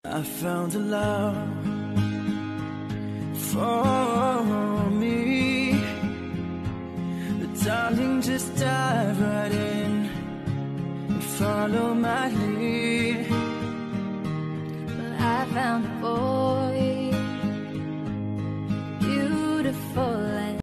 I found a love for me. But darling, just dive right in and follow my lead. Well, I found a boy